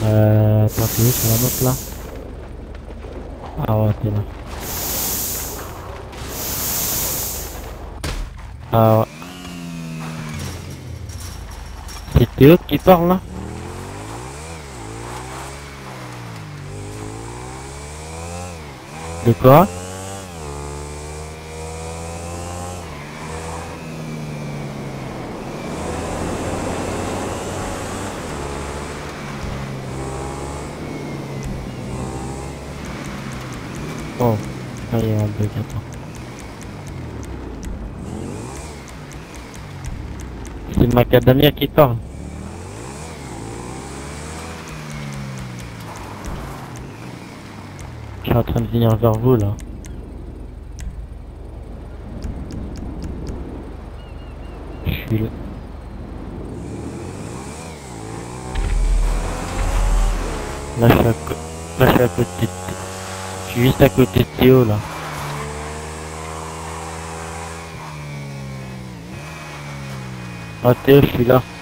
Attends, t'es où sur la map là? Ah ouais, t'es là. Ah ouais. C'est Théo qui parle là? De quoi? Oh, là il y a un bug, attends. C'est Macadamia qui parle. Je suis en train de venir vers vous là. Je suis là. Là je suis là, je suis à côté je suis juste à côté de Théo là. Ah Théo, je suis là.